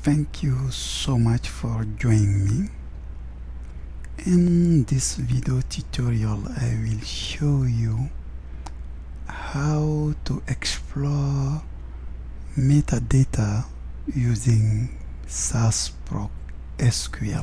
Thank you so much for joining me. In this video tutorial I will show you how to explore metadata using SAS Proc SQL.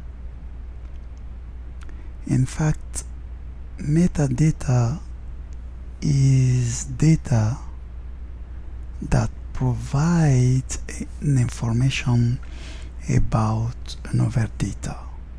In fact, metadata is data that provides an information about another data.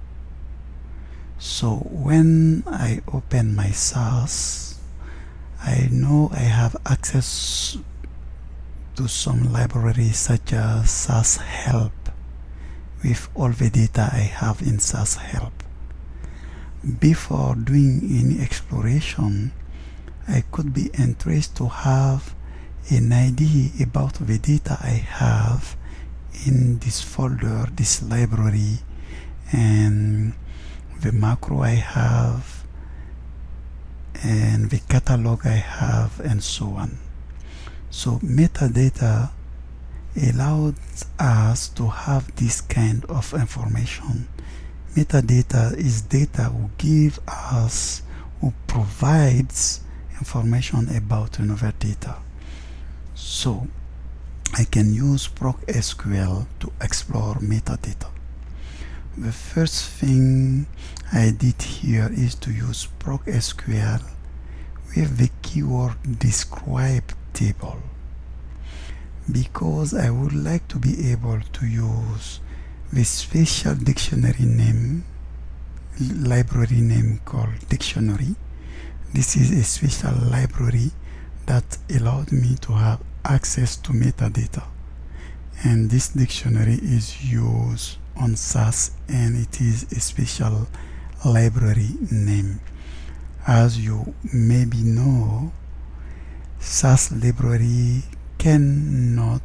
So when I open my SAS, I know I have access to some libraries such as SAS Help with all the data I have in SAS Help. Before doing any exploration, I could be interested to have an idea about the data I have in this folder, this library, and the macro I have, and the catalog I have, and so on. So metadata allows us to have this kind of information. Metadata is data who give us, who provides information about another data. So I can use Proc SQL to explore metadata. The first thing I did here is to use Proc SQL with the keyword describe table, because I would like to be able to use the special dictionary name, library name called dictionary. This is a special library that allowed me to have access to metadata, and this dictionary is used on SAS and it is a special library name. As you maybe know, SAS library cannot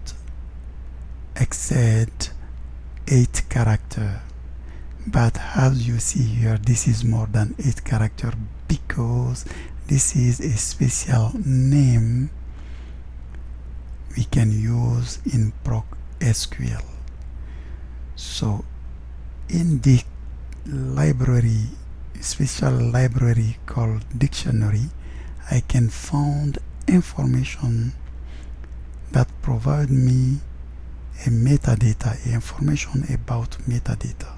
exceed 8 characters, but as you see here, this is more than 8 characters because this is a special name we can use in Proc SQL. So in the library, special library called dictionary, I can find information that provide me a metadata, information about metadata.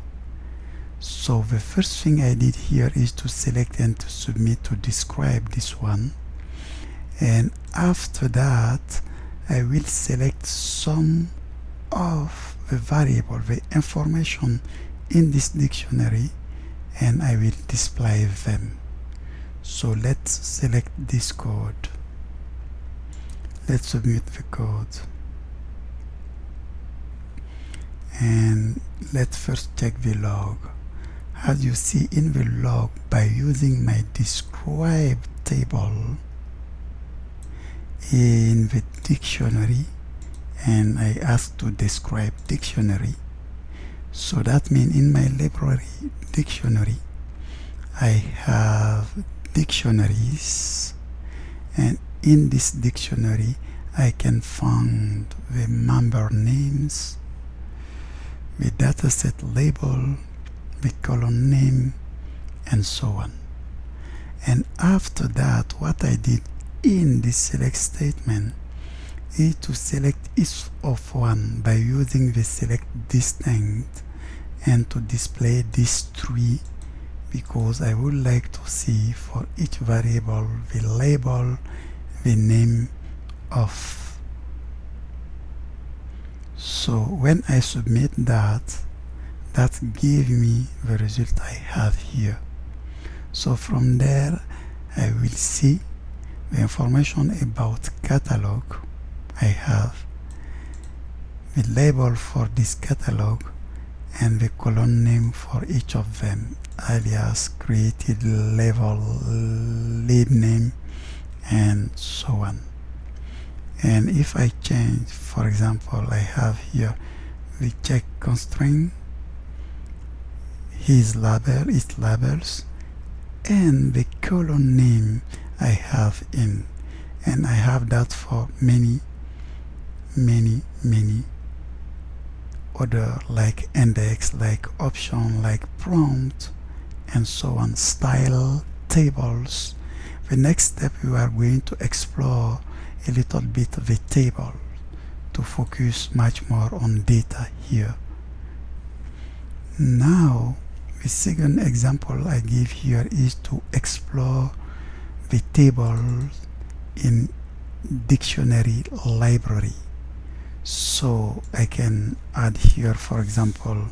So the first thing I did here is to select and to submit to describe this one, and after that I will select some of the variable, the information in this dictionary, and I will display them. So let's select this code. Let's submit the code, and let's first check the log. As you see in the log, by using my describe table in the dictionary, and I ask to describe dictionary, so that means in my library dictionary I have dictionaries, and in this dictionary I can find the member names, the dataset label, the column name, and so on. And after that, what I did in this select statement is to select each of one by using the select distinct and to display these three, because I would like to see for each variable the label, the name of. So when I submit that, that gives me the result I have here. So from there I will see the information about catalog I have, the label for this catalog, and the column name for each of them, alias, created, level, lib name, and so on. And if I change, for example, I have here the check constraint, his label, its labels, and the column name I have in, and I have that for many other like index, like option, like prompt, and so on, style, tables. The next step, we are going to explore a little bit of the table to focus much more on data here. Now, the second example I give here is to explore the tables in dictionary library. So I can add here, for example,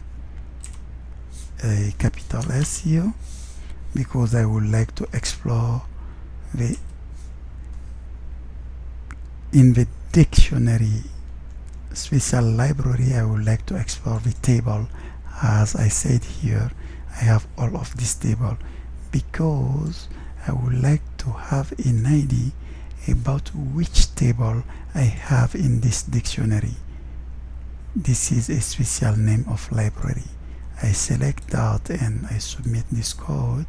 a capital S here, because I would like to explore in the dictionary special library. I would like to explore the table. As I said here, I have all of this table because I would like to have an idea about which table I have in this dictionary. This is a special name of library. I select that and I submit this code.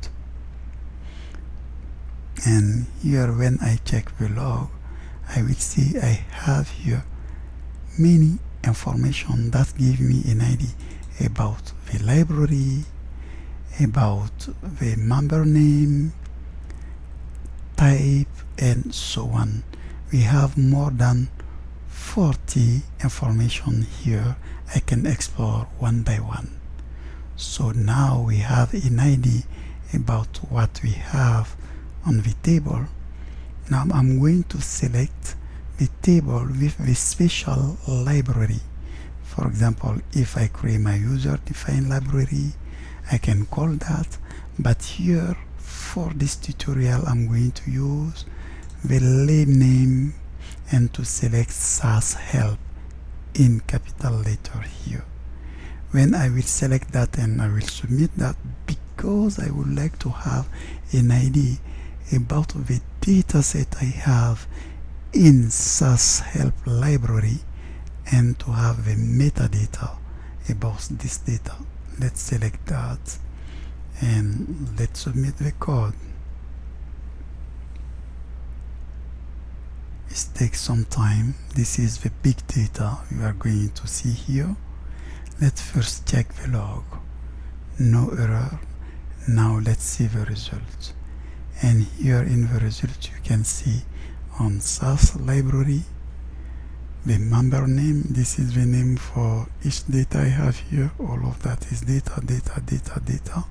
And here, when I check the log, I will see I have here many information that give me an idea about the library, about the member name, type, and so on. We have more than 40 information here. I can explore one by one. So now we have an idea about what we have on the table. Now I'm going to select the table with the special library. For example, if I create my user-defined library, I can call that. But here, for this tutorial, I'm going to use the lab name and to select SAS help in capital letter here. When I will select that and I will submit that, because I would like to have an idea about the data set I have in SAS help library and to have the metadata about this data. Let's select that and let's submit the code. It takes some time. This is the big data you are going to see here. Let's first check the log. No error. Now let's see the result. And here in the result you can see on SAS library the member name. This is the name for each data I have here. All of that is data, data, data, data.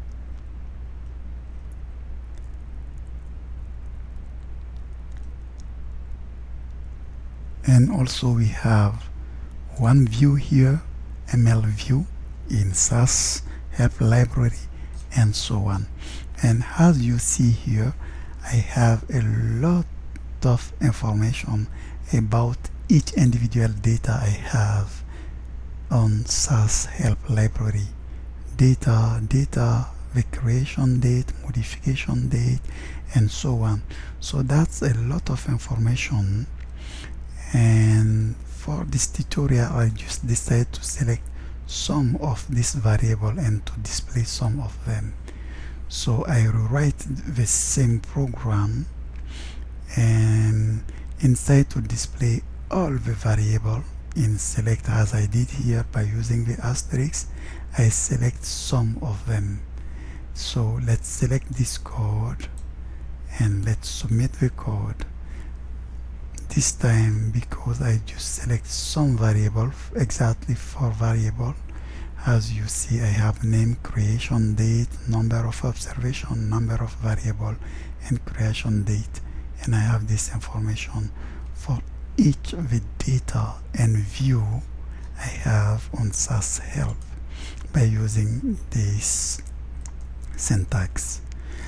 And also we have one view here, ML view in SAS help library, and so on. And as you see here, I have a lot of information about each individual data I have on SAS help library. Data, the creation date, modification date, and so on. So that's a lot of information. And for this tutorial, I just decided to select some of this variable and to display some of them. So I rewrite the same program, and inside to display all the variable in select, as I did here by using the asterisk, I select some of them. So let's select this code and let's submit the code. This time, because I just select some variable, exactly 4 variable, as you see I have name, creation date, number of observation, number of variable, and creation date, and I have this information for each of the data and view I have on SAS help by using this syntax.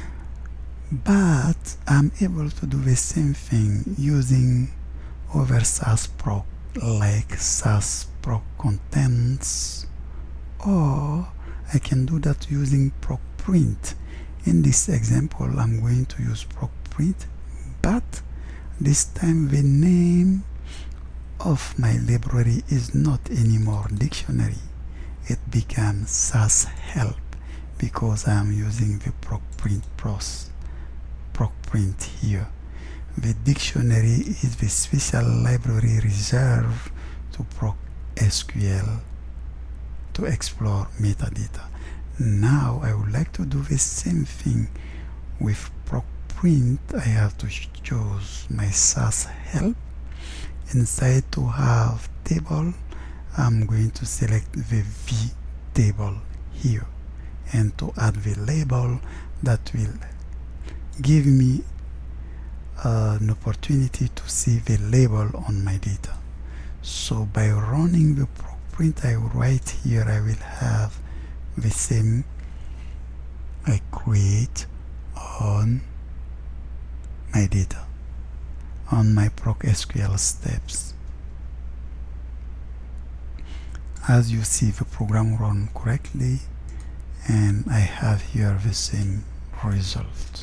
But I'm able to do the same thing using other SAS proc like SAS proc contents, or I can do that using proc print. In this example, I'm going to use proc print, but this time the name of my library is not anymore dictionary. It becomes SAS help because I am using the proc print here. The dictionary is the special library reserved to proc SQL. to explore metadata. Now I would like to do the same thing with ProcPrint. I have to choose my SAS help. Inside to have table, I'm going to select the V table here, and to add the label that will give me an opportunity to see the label on my data. So by running the ProcPrint, I will write here, I will have the same I create on my data, on my ProcSQL steps. As you see, the program run correctly, and I have here the same result.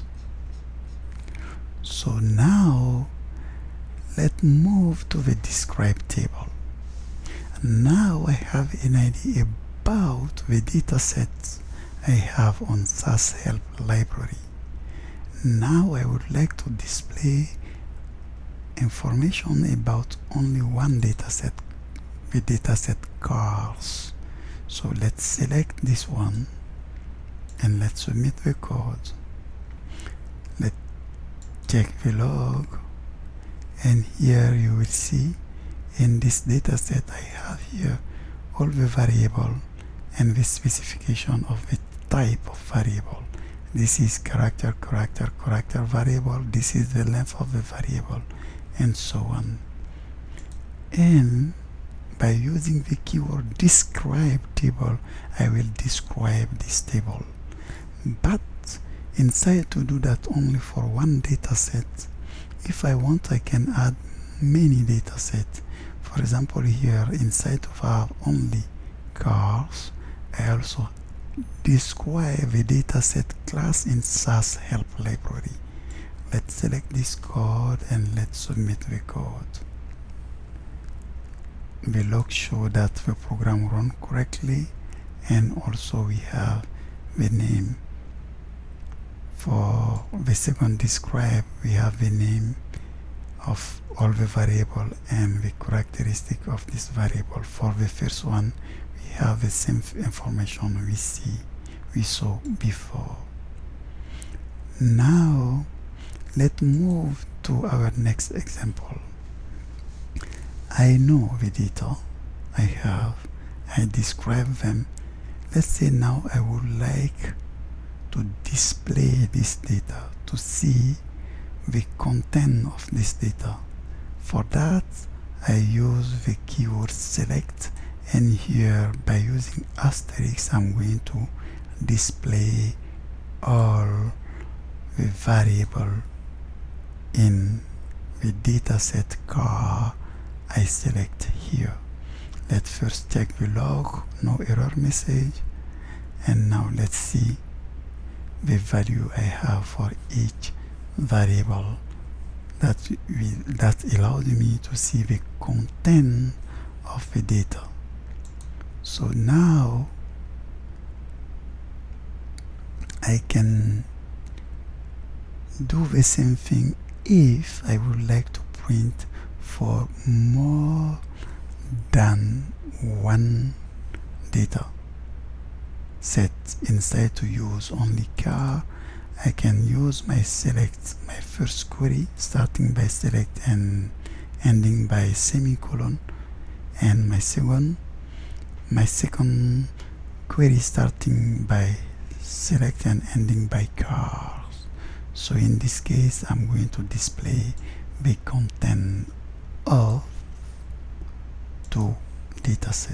So now let's move to the describe table. Now I have an idea about the dataset I have on SAS help library. Now I would like to display information about only one dataset, the dataset cars. So let's select this one and let's submit the code. Let's check the log, and here you will see in this dataset I have here all the variable and the specification of the type of variable. This is character variable, this is the length of the variable, and so on. And by using the keyword describe table, I will describe this table. But inside, to do that only for one dataset, if I want, I can add many datasets. For example, here inside of have only cars, I also describe the dataset class in SAS help library. Let's select this code and let's submit the code. The log show that the program run correctly, and also we have the name. For the second describe, we have the name of all the variable and the characteristic of this variable. For the first one, we have the same information we saw before. Now let's move to our next example. I know the data I have, I describe them. Let's say now I would like to display this data, to see the content of this data. For that, I use the keyword select, and here by using asterisk I'm going to display all the variable in the dataset car I select here. Let's first check the log, no error message, and now let's see the value I have for each variable. That allows me to see the content of the data. So now I can do the same thing if I would like to print for more than one data set. Instead to use only car, I can use my select, my first query starting by select and ending by semicolon, and my second query starting by select and ending by cars. So in this case I'm going to display the content of two datasets.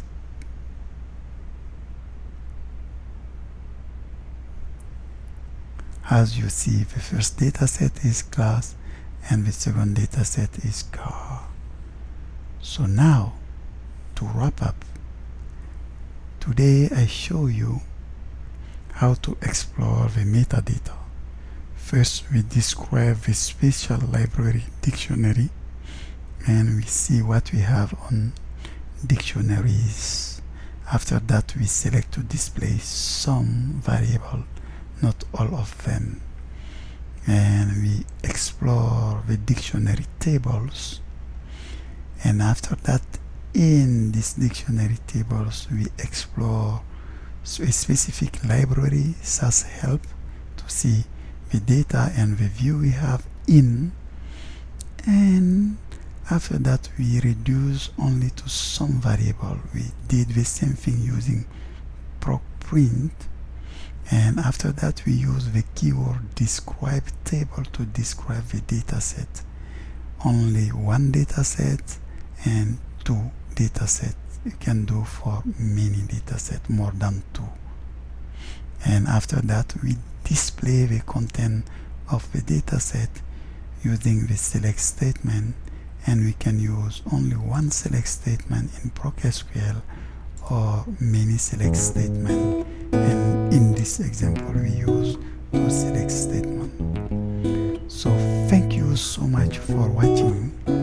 As you see, the first dataset is class and the second dataset is car. So now, to wrap up, today I show you how to explore the metadata. First, we describe the special library dictionary, and we see what we have on dictionaries. After that, we select to display some variable, not all of them, and we explore the dictionary tables. And after that, In this dictionary tables, we explore a specific library, SAS help, to see the data and the view we have in, and after that we reduce only to some variable. We did the same thing using procprint, and after that we use the keyword describe table to describe the data set. Only one data set and two data sets. You can do for many data sets, more than two. And after that we display the content of the data set using the select statement, and we can use only one select statement in ProcSQL or many select statements, and in this example we use two select statements. So thank you so much for watching.